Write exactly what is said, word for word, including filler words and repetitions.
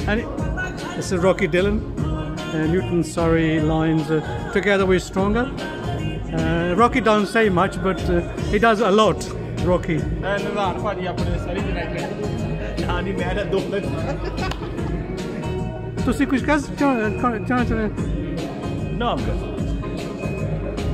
And this is Rocky Dillon, uh, Newton Surrey lines. Uh, together we're stronger. Uh, Rocky doesn't say much, but uh, he does a lot. Rocky. ਤੁਸੀਂ ਕੁਝ ਕਹਿ ਚਾਹ ਚਾਹ No, I'm good.